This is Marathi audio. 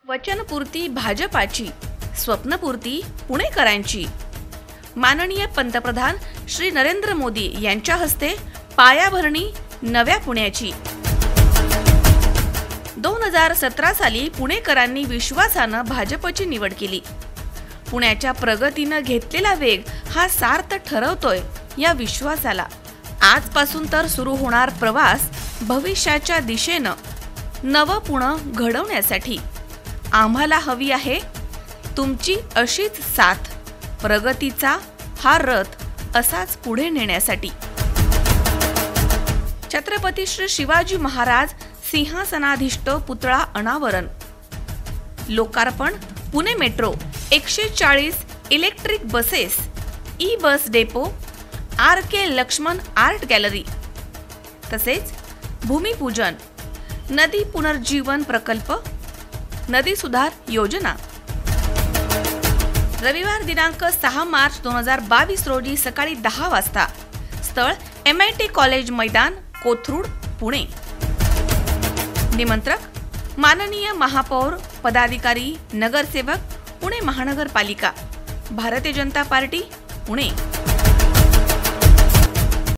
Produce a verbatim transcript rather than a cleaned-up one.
वचनपूर्ती भाजपाची, स्वप्नपूर्ती पुणेकरांची। माननीय पंतप्रधान श्री नरेंद्र मोदी यांच्या हस्ते पायाभरणी नव्या पुण्याची। दोन हजार सतरा साली पुणेकरांनी विश्वासानं भाजपची निवड केली। पुण्याच्या प्रगतीनं घेतलेला वेग हा सार्थ ठरवतोय या विश्वासाला। आजपासून तर सुरू होणार प्रवास भविष्याच्या दिशेनं नवं पुणे घडवण्यासाठी। आम्हाला हवी आहे तुमची अशीच साथ, प्रगतीचा हा रथ असाच पुढे नेण्यासाठी। छत्रपती श्री शिवाजी महाराज सिंहासनाधीष्ट पुतळा अनावरण, लोकार्पण पुणे मेट्रो, एकशे चाळीस electric buses, e bus depot, R K Laxman art gallery, तसेच भूमिपूजन, नदी पुनर्जीवन प्रकल्प, नदी सुधार योजना। रविवार दिनांक सहा मार्च दोन हजार बावीस रोजी सकाळी दहा वाजता। स्थळ एम आय टी कॉलेज मैदान, कोथरूड, पुणे। निमंत्रक माननीय महापौर, पदाधिकारी, नगरसेवक, पुणे महानगरपालिका, भारतीय जनता पार्टी, पुणे।